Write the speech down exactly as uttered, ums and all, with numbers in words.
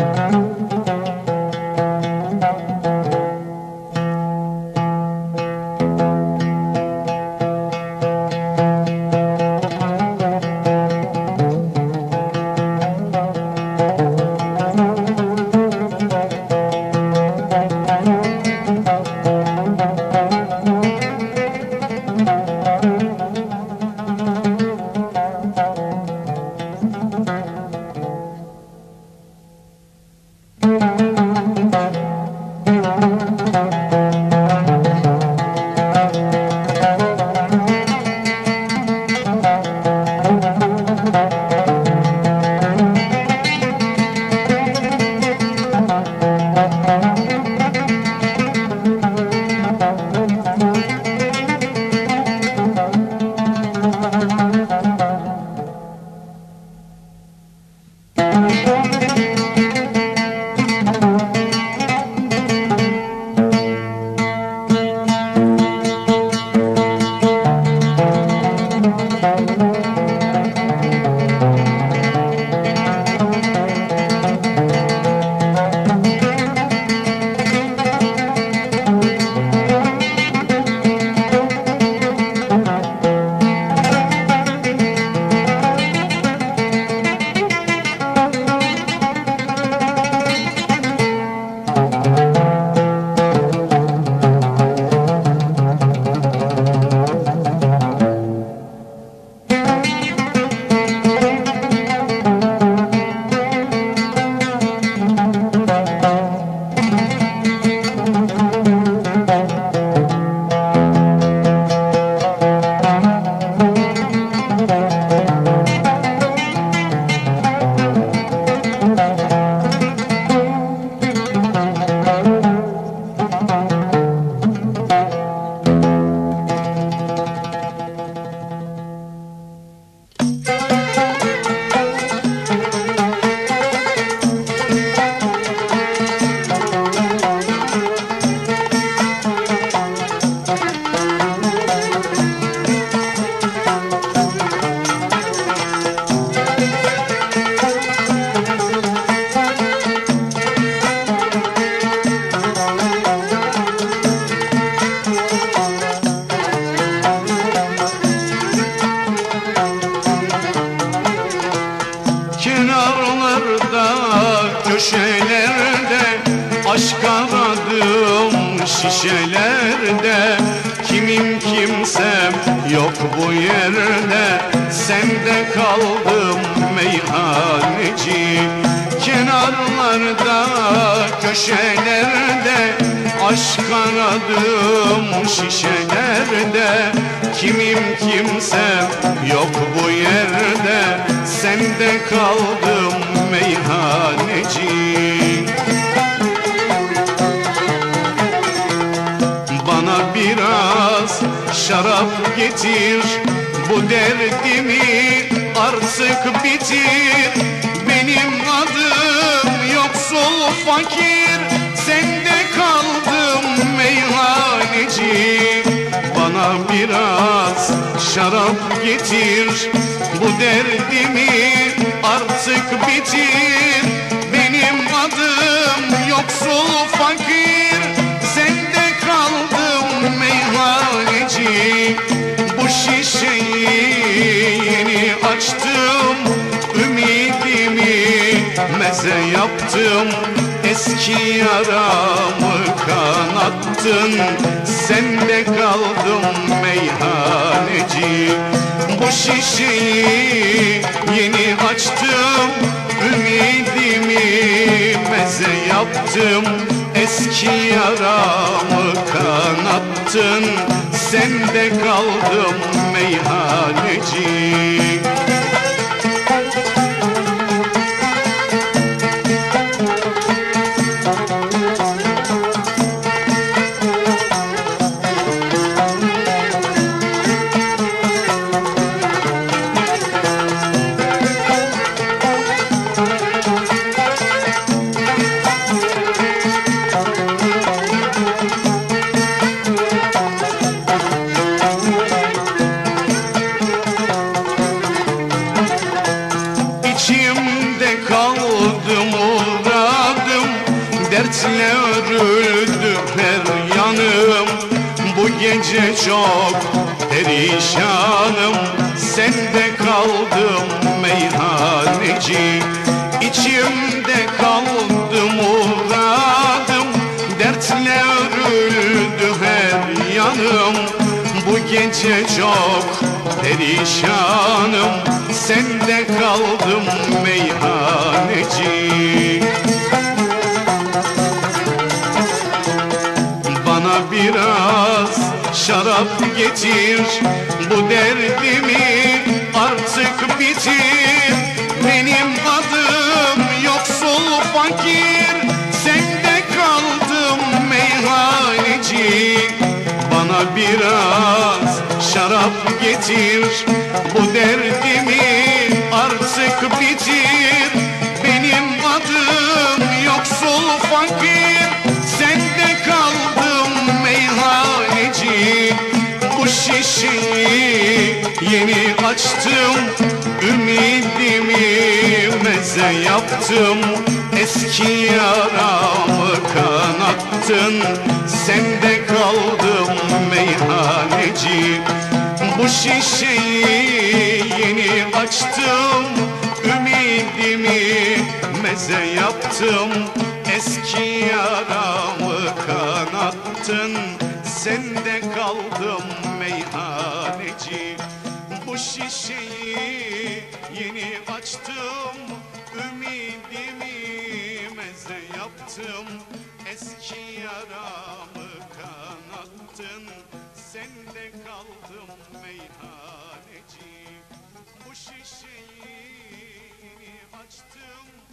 Aşk aradım şişelerde, kimim kimsem yok bu yerde. Sende kaldım meyhaneci, kenarlarda köşelerde. Aşk aradım şişelerde, kimim kimsem yok bu yerde. Sende kaldım meyhaneci. Bana biraz şarap getir, bu derdimi artık bitir. Benim adım yoksul fakir, sende kaldım meyhaneci. Bana biraz şarap getir, bu derdimi artık bitir. Benim adım yoksul fakir, sende kaldım meyhaneci. Bu şişeyi yeni açtım, ümidimi meze yaptım. Eski yaramı kanattın, sende kaldım meyhaneci. Bu şişeyi yeni açtım, ümidimi meze yaptım. Eski yaramı kanattın, sende kaldım meyhaneci. İçimde kaldı murat, dertle örüldü her yanım. Bu gece çok perişanım, sende kaldım meyhaneci. İçimde kaldı muradım, dertle örüldü her yanım. Bu gece çok perişanım, sende kaldım meyhaneci. Bana biraz şarap getir, bu derdimi artık bitir. Benim adım yoksul fakir, sende kaldım meyhaneci. Bana biraz şarap getir, bu derdimi artık bitir. Benim adım yoksul fakir, sende kaldım meyhaneci. Bu şişeyi yeni açtım, ümidimi meze yaptım. Eski yaramı kanattın, sende kaldım meyhaneci. Bu şişeyi yeni açtım, ümidimi meze yaptım. Eski yaramı kanattın, sende kaldım meyhaneci. Bu şişeyi yeni açtım, ümidimi meze yaptım. Eski yaramı kanattın, sende kaldım meyhaneci. Bu şişeyi yeni açtım.